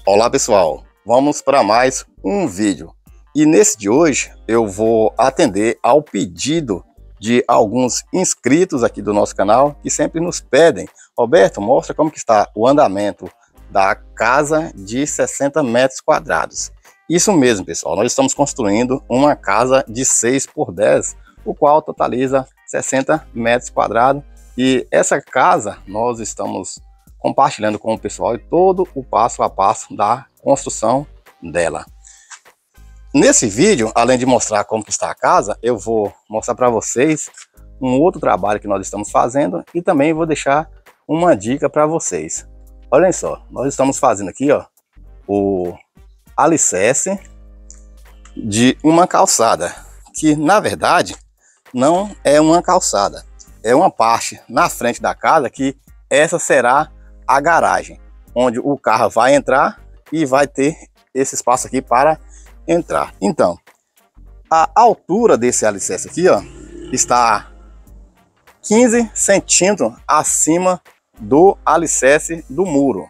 Olá pessoal, vamos para mais um vídeo e nesse de hoje eu vou atender ao pedido de alguns inscritos aqui do nosso canal que sempre nos pedem: Roberto, mostra como que está o andamento da casa de 60 metros quadrados. Isso mesmo pessoal, nós estamos construindo uma casa de 6 por 10, o qual totaliza 60 metros quadrados, e essa casa nós estamos compartilhando com o pessoal e todo o passo a passo da construção dela. Nesse vídeo, além de mostrar como que está a casa, eu vou mostrar para vocês um outro trabalho que nós estamos fazendo e também vou deixar uma dica para vocês. Olhem só, nós estamos fazendo aqui ó, o alicerce de uma calçada, que na verdade não é uma calçada, é uma parte na frente da casa que essa será a garagem, onde o carro vai entrar e vai ter esse espaço aqui para entrar. Então, a altura desse alicerce aqui, ó, está 15 centímetros acima do alicerce do muro.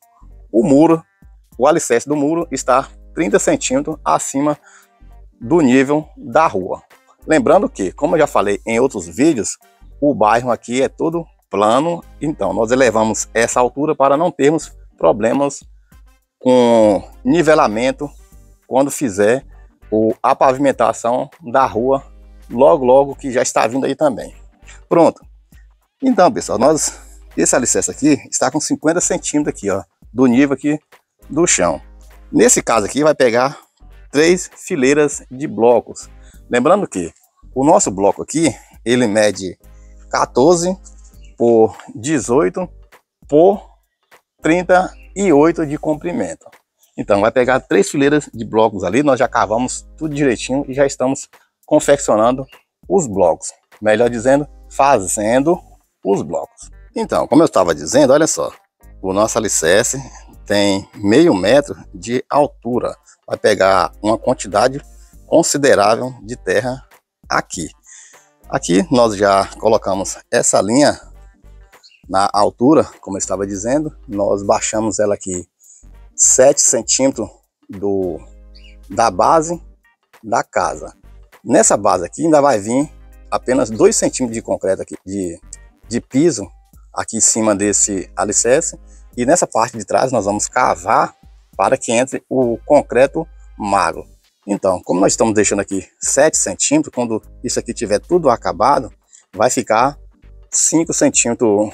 O alicerce do muro está 30 centímetros acima do nível da rua. Lembrando que, como eu já falei em outros vídeos, o bairro aqui é todo plano, então nós elevamos essa altura para não termos problemas com nivelamento quando fizer a pavimentação da rua logo que já está vindo aí também. Pronto. Então pessoal, esse alicerce aqui está com 50 centímetros aqui ó, do nível aqui do chão. Nesse caso aqui vai pegar 3 fileiras de blocos. Lembrando que o nosso bloco aqui ele mede 14 por 18 por 38 de comprimento. Então vai pegar 3 fileiras de blocos ali, nós já cavamos tudo direitinho e já estamos confeccionando os blocos, melhor dizendo, fazendo os blocos. Então, como eu estava dizendo, olha só, o nosso alicerce tem meio metro de altura, vai pegar uma quantidade considerável de terra aqui. Aqui nós já colocamos essa linha na altura, como eu estava dizendo, nós baixamos ela aqui 7 centímetros da base da casa. Nessa base aqui ainda vai vir apenas 2 centímetros de concreto aqui, de piso aqui em cima desse alicerce, e nessa parte de trás nós vamos cavar para que entre o concreto magro. Então, como nós estamos deixando aqui 7 centímetros, quando isso aqui tiver tudo acabado, vai ficar 5 centímetros.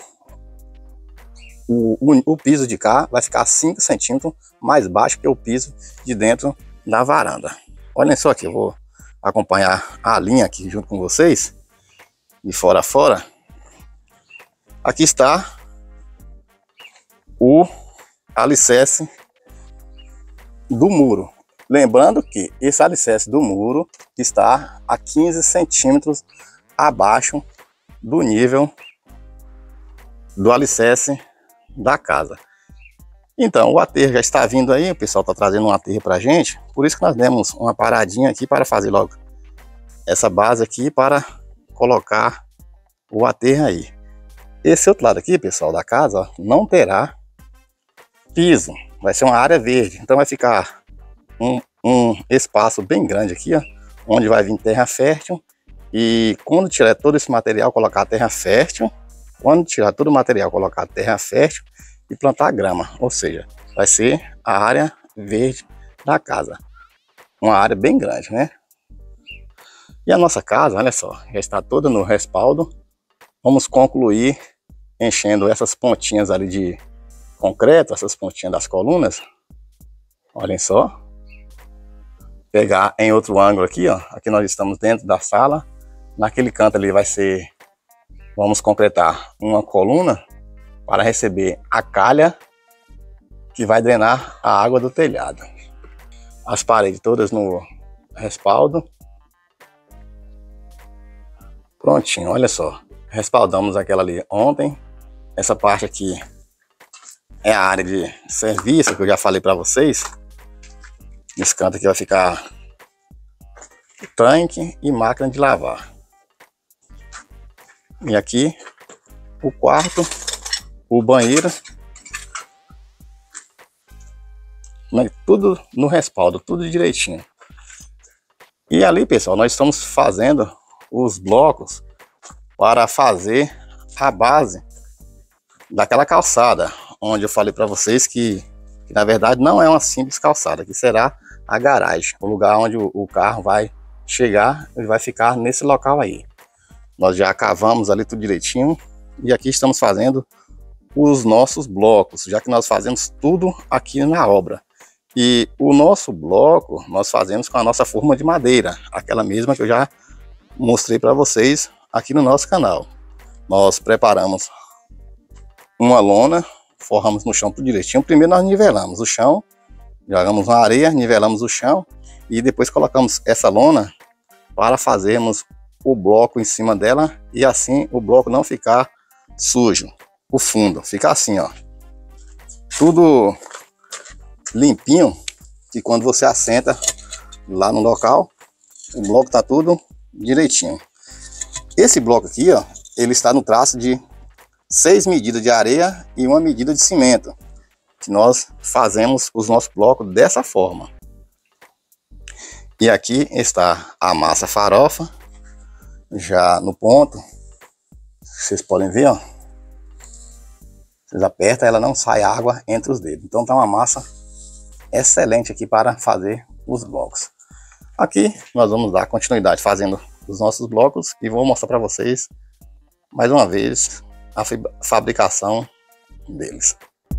O piso de cá vai ficar 5 centímetros mais baixo que o piso de dentro da varanda. Olhem só aqui, eu vou acompanhar a linha aqui junto com vocês, de fora a fora. Aqui está o alicerce do muro. Lembrando que esse alicerce do muro está a 15 centímetros abaixo do nível do alicerce da casa. Então o aterro já está vindo aí, o pessoal está trazendo um aterro para a gente, por isso que nós demos uma paradinha aqui para fazer logo essa base aqui para colocar o aterro aí. Esse outro lado aqui, pessoal, da casa, ó, não terá piso, vai ser uma área verde, então vai ficar um espaço bem grande aqui, ó, onde vai vir terra fértil, e quando tirar todo esse material, colocar terra fértil. Quando tirar todo o material, colocar terra fértil e plantar grama, ou seja, vai ser a área verde da casa, uma área bem grande, né? E a nossa casa, olha só, já está toda no respaldo. Vamos concluir enchendo essas pontinhas ali de concreto, essas pontinhas das colunas. Olhem só, pegar em outro ângulo aqui, ó. Aqui nós estamos dentro da sala, naquele canto ali vai ser, vamos concretar uma coluna para receber a calha que vai drenar a água do telhado. As paredes todas no respaldo. Prontinho, olha só. Respaldamos aquela ali ontem. Essa parte aqui é a área de serviço que eu já falei para vocês. Nesse canto aqui vai ficar tanque e máquina de lavar. E aqui o quarto, o banheiro tudo no respaldo, tudo direitinho. E ali, pessoal, nós estamos fazendo os blocos para fazer a base daquela calçada, onde eu falei para vocês que na verdade não é uma simples calçada, que será a garagem, o lugar onde o carro vai chegar e vai ficar nesse local aí. Nós já cavamos ali tudo direitinho e aqui estamos fazendo os nossos blocos, já que nós fazemos tudo aqui na obra. E o nosso bloco nós fazemos com a nossa forma de madeira, aquela mesma que eu já mostrei para vocês aqui no nosso canal. Nós preparamos uma lona, forramos no chão tudo direitinho. Primeiro nós nivelamos o chão, jogamos na areia, nivelamos o chão e depois colocamos essa lona para fazermos o bloco em cima dela e assim o bloco não ficar sujo. O fundo fica assim, ó, tudo limpinho, que quando você assenta lá no local, o bloco tá tudo direitinho. Esse bloco aqui, ó, ele está no traço de 6 medidas de areia e 1 medida de cimento, que nós fazemos os nossos blocos dessa forma. E aqui está a massa farofa, já no ponto, vocês podem ver, ó, vocês apertam, ela não sai água entre os dedos. Então tá uma massa excelente aqui para fazer os blocos. Aqui nós vamos dar continuidade fazendo os nossos blocos e vou mostrar para vocês mais uma vez a fabricação deles.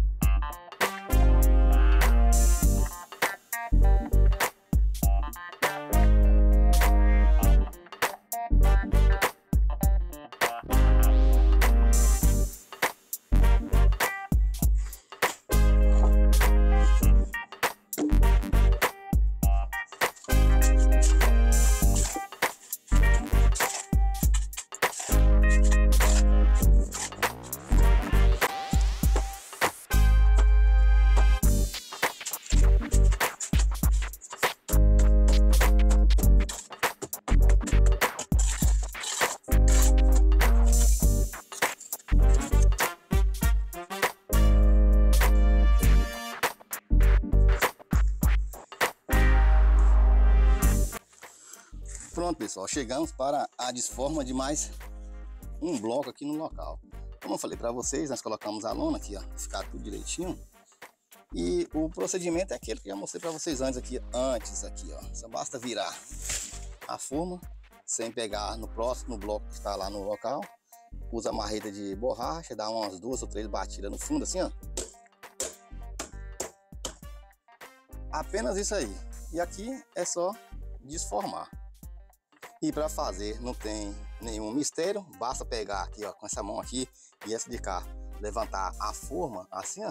Pronto, pessoal, chegamos para a desforma de mais um bloco aqui no local. Como eu falei para vocês, nós colocamos a lona aqui, ó, ficar tudo direitinho. E o procedimento é aquele que eu mostrei para vocês aqui, ó. Só basta virar a forma sem pegar no bloco que está lá no local. Usa a marreta de borracha, dá umas 2 ou 3 batidas no fundo assim, ó. Apenas isso aí. E aqui é só desformar. E para fazer não tem nenhum mistério, basta pegar aqui, ó, com essa mão aqui e essa de cá, levantar a forma assim, ó.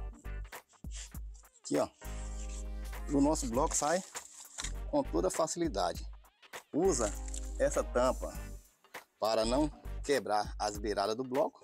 Aqui, ó. O nosso bloco sai com toda facilidade. Usa essa tampa para não quebrar as beiradas do bloco.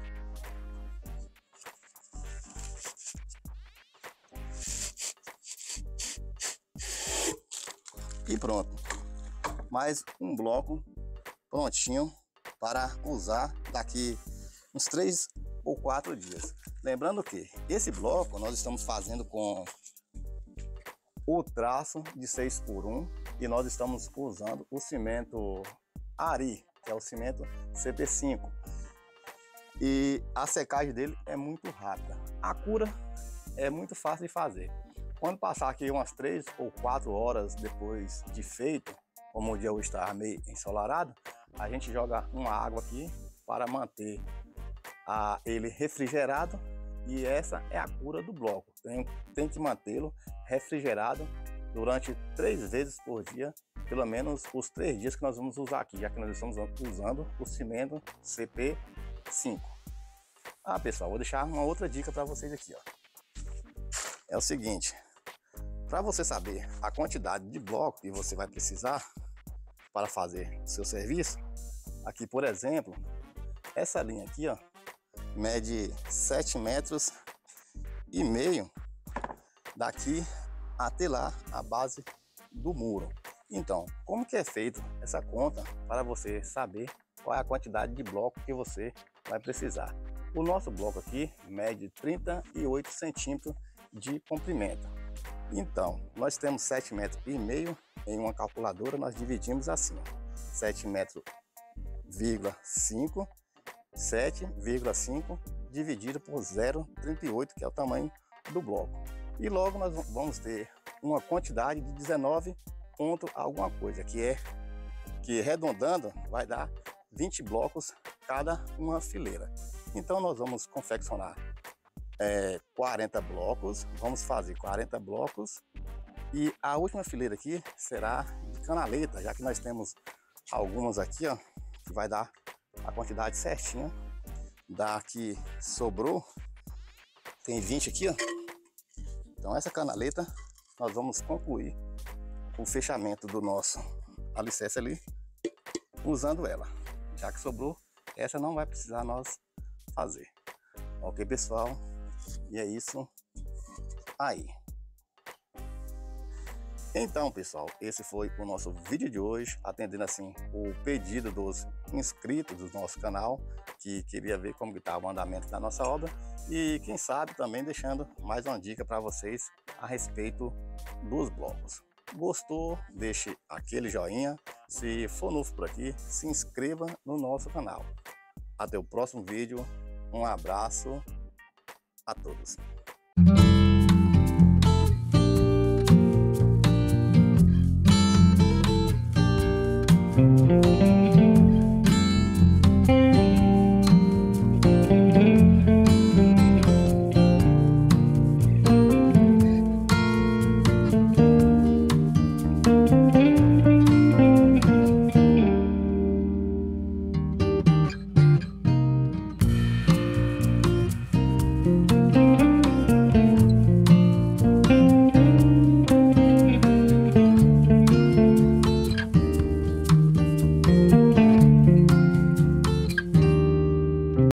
E pronto. Mais um bloco prontinho para usar daqui uns 3 ou 4 dias. Lembrando que esse bloco nós estamos fazendo com o traço de 6x1 e nós estamos usando o cimento Ari, que é o cimento CP5. E a secagem dele é muito rápida. A cura é muito fácil de fazer. Quando passar aqui umas 3 ou 4 horas depois de feito, como o dia hoje está meio ensolarado, a gente joga uma água aqui para manter ele refrigerado, e essa é a cura do bloco. Tem que mantê-lo refrigerado durante 3 vezes por dia, pelo menos os 3 dias que nós vamos usar aqui, já que nós estamos usando o cimento CP5. Pessoal, vou deixar uma outra dica para vocês aqui, ó. É o seguinte, para você saber a quantidade de bloco que você vai precisar para fazer o seu serviço, aqui por exemplo, essa linha aqui, ó, mede 7,5 metros daqui até lá a base do muro. Então, como que é feito essa conta para você saber qual é a quantidade de bloco que você vai precisar? O nosso bloco aqui mede 38 centímetros de comprimento. Então, nós temos 7,5 metros em uma calculadora, nós dividimos assim, ó, 7,5 dividido por 0,38, que é o tamanho do bloco. E logo nós vamos ter uma quantidade de 19 ponto alguma coisa, que arredondando vai dar 20 blocos cada uma fileira. Então nós vamos confeccionar 40 blocos, vamos fazer 40 blocos, e a última fileira aqui será de canaleta, já que nós temos algumas aqui, ó, que vai dar a quantidade certinha da que sobrou. Tem 20 aqui, ó. Então essa canaleta nós vamos concluir o fechamento do nosso alicerce ali usando ela, já que sobrou, essa não vai precisar nós fazer. Ok, pessoal? E é isso aí. Então, pessoal, esse foi o nosso vídeo de hoje, atendendo assim o pedido dos inscritos do nosso canal, que queria ver como estava o andamento da nossa obra, e quem sabe também deixando mais uma dica para vocês a respeito dos blocos. Gostou? Deixe aquele joinha. Se for novo por aqui, se inscreva no nosso canal. Até o próximo vídeo. Um abraço a todos.